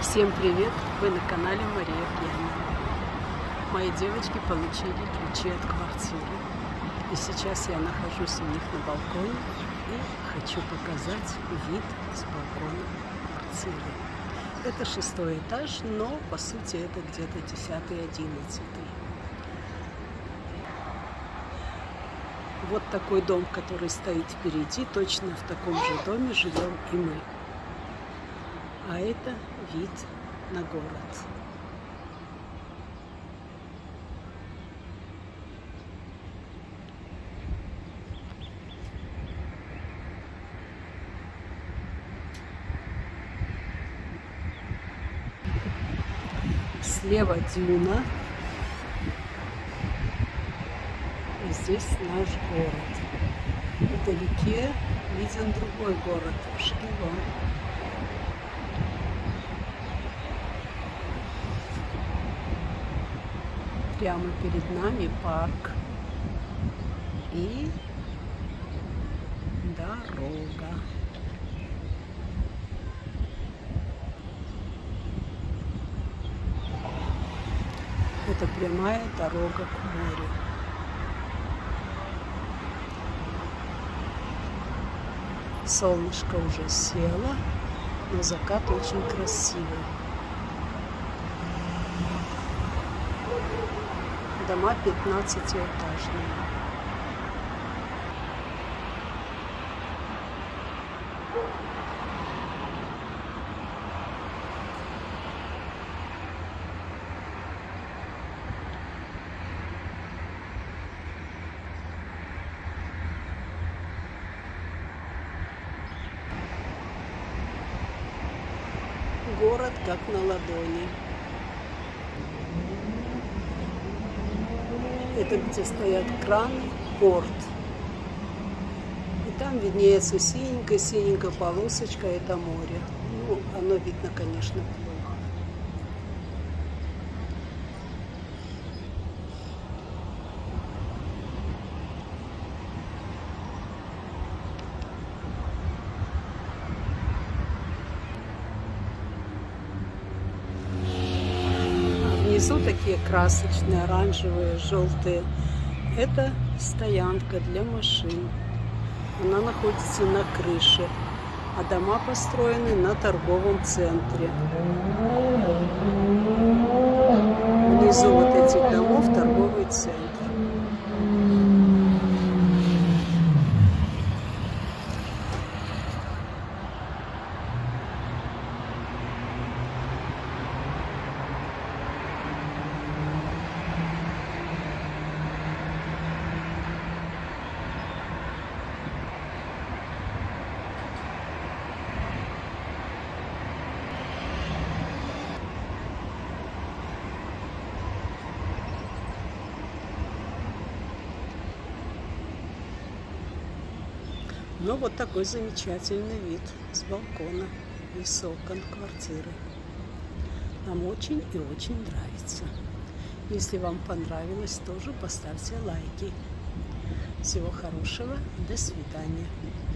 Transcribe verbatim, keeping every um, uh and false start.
Всем привет! Вы на канале Мария Пьяная. Мои девочки получили ключи от квартиры. И сейчас я нахожусь у них на балконе и хочу показать вид с балкона квартиры. Это шестой этаж, но по сути это где-то десятый, одиннадцатый. Вот такой дом, который стоит впереди, точно в таком же доме живем и мы. А это вид на город. Слева дюна. И здесь наш город. Вдалеке виден другой город, Ашкелон. Прямо перед нами парк и дорога. Это прямая дорога к морю. Солнышко уже село, но закат очень красивый. Дома пятнадцатиэтажные. Город как на ладони. Это где стоят краны, порт. И там виднеется синенькая-синенькая полосочка, это море. Ну, оно видно, конечно, плохо. Внизу такие красочные, оранжевые, желтые. Это стоянка для машин. Она находится на крыше, а дома построены на торговом центре. Внизу вот этих домов торговый центр. Ну, вот такой замечательный вид с балкона и с окон квартиры. Нам очень и очень нравится. Если вам понравилось, тоже поставьте лайки. Всего хорошего, до свидания.